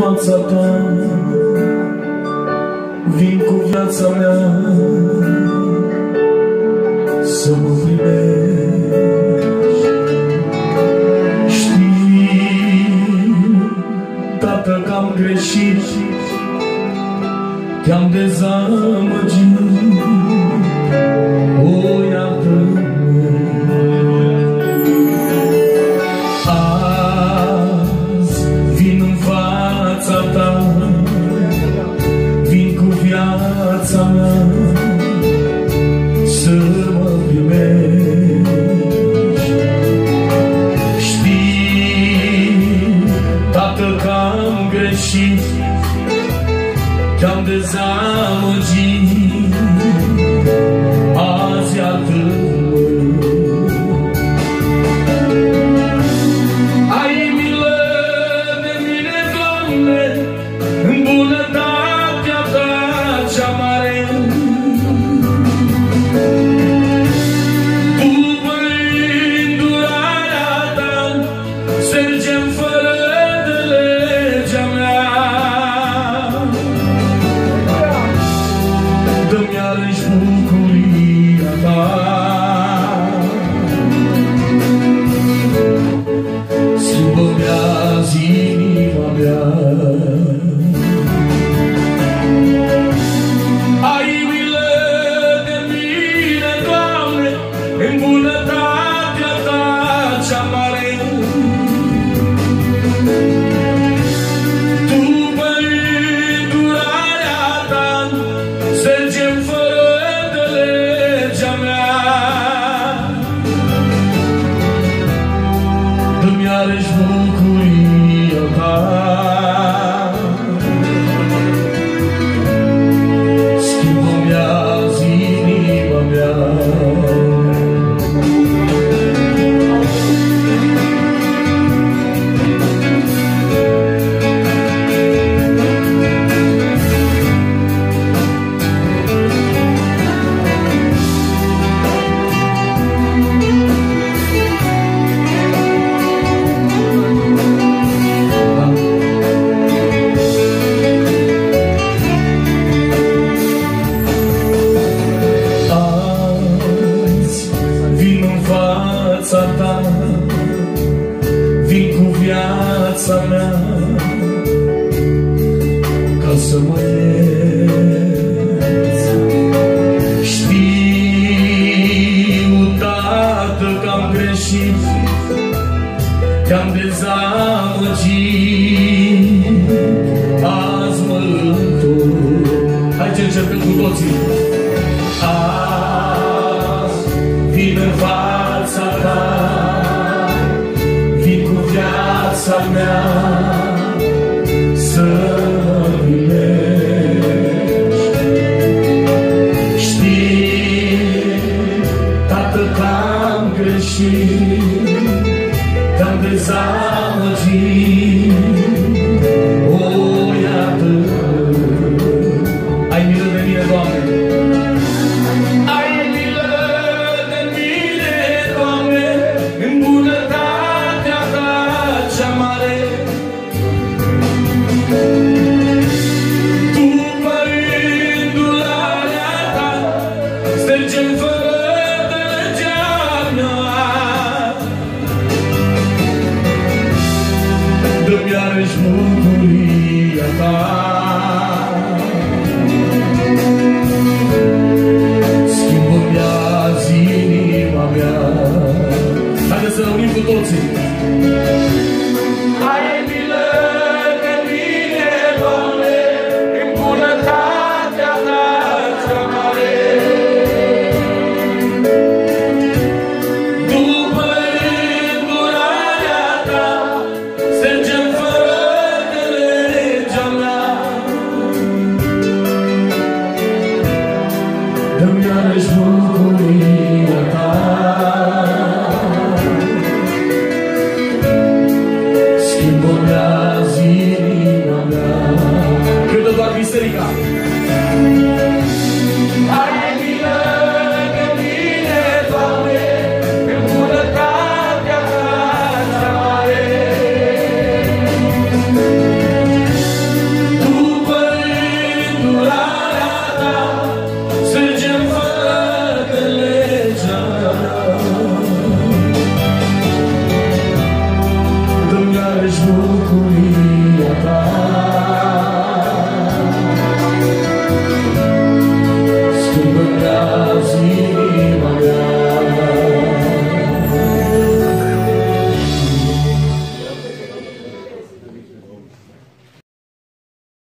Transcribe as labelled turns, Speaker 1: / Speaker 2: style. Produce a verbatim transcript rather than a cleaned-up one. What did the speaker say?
Speaker 1: fața ta, vin cu viața mea să mă primești. Știi, Tată, că am greșit, te-am dezamăgit. O, iartă-mă. Azi vin în fața ta, vin cu viața mea să mă primești. Știi, Tată, că am greșit, te-am dezamăgit. Azi iartă-mă. Ai milă de mine, Doamne, în bunătatea ta cea mare. După îndurarea ta strângem fără de legea mea. Dă-mi iarăși bucuria ta, schimbă-mi azi inima mea. Ai milă de mine, Doamne, în bunătatea ta cea mare. După îndurarea ta strângem fără de legea mea. Dă-mi iarăși bucuria ta, schimbă-mi azi inima mea. Ta, vin cu viața mea ca să mă ierți. Știu, Tată, că am greșit, te-am dezamăgit. Azi mă întorc. Hai să începem cu toții. Azi vin în fața ta, vin cu viața mea să mă primești. Știi, Tată, că am greșit, te-am dezamăgit. O, iartă-mă. Ai milă de mine, Doamne. După îndurarea ta strângem fără de legea mea. Dă-mi iarăși bucuria ta, schimbă-mi azi inima mea. Haideți să ne unim cu toții. Ai milă de mine, Doamne, în bunătatea ta cea mare. După îndurarea ta strângem fără de legea mea. Dă-mi iarăși bucuria ta, schimbă-mi azi inima mea. Cântă doar biserica.